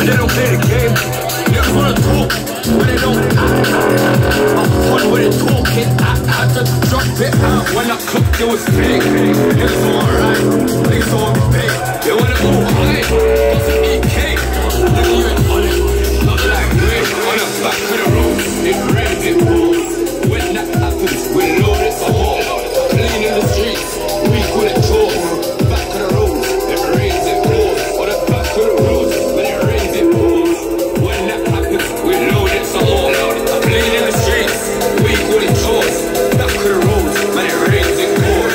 and they don't play the game. Niggas wanna talk, but they don't act. I'm fun with it talking, I just drop it out. When I cooked, it was big. Niggas alright, niggas all big. They wanna go high, doesn't eat cake. Nigga, you ain't on it, not like me. On the back of the road, it rains, it pours. When that happens, we know it's a whore. Clean in the streets, we call it chores. Back of the road, it rains, it pours. On the back of the road, when it rains, it pours. When that happens, we know it's a whore. Clean in the streets, we call it chores. Back of the road, when it rains, it pours.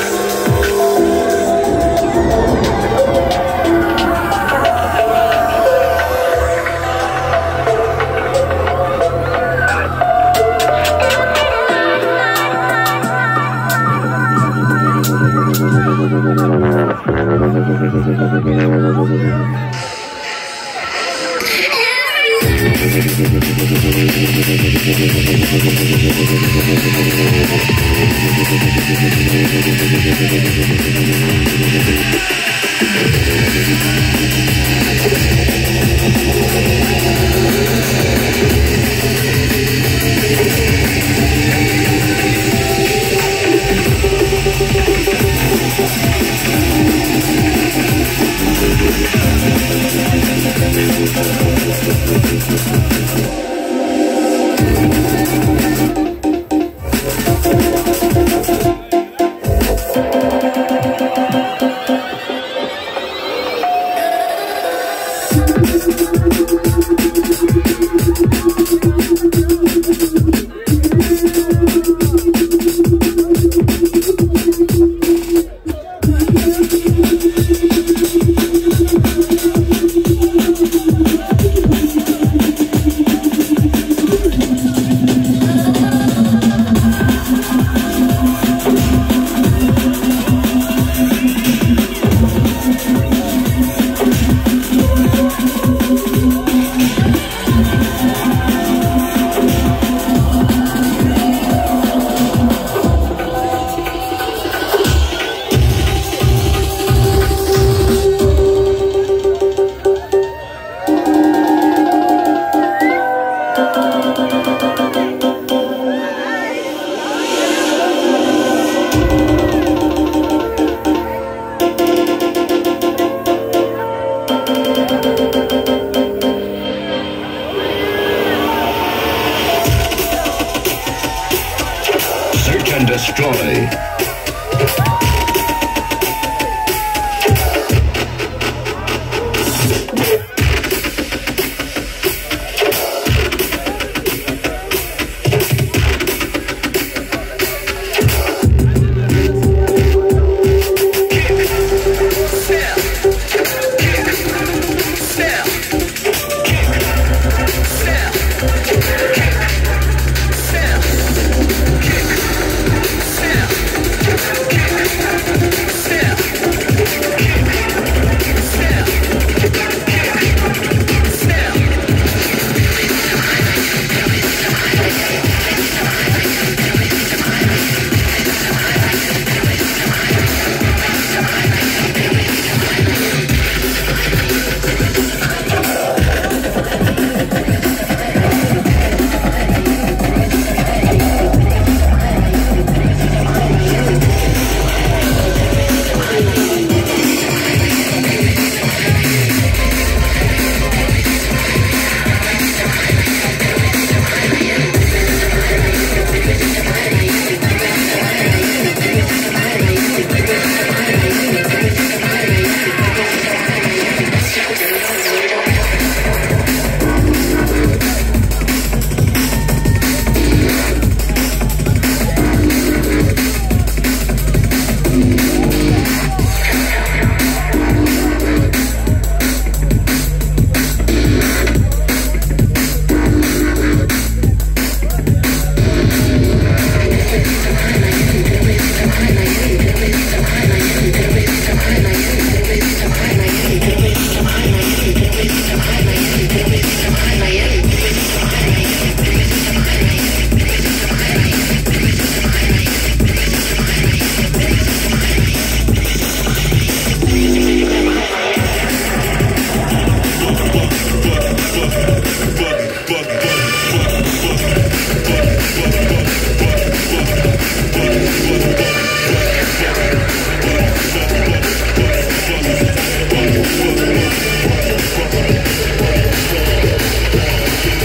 Search and destroy.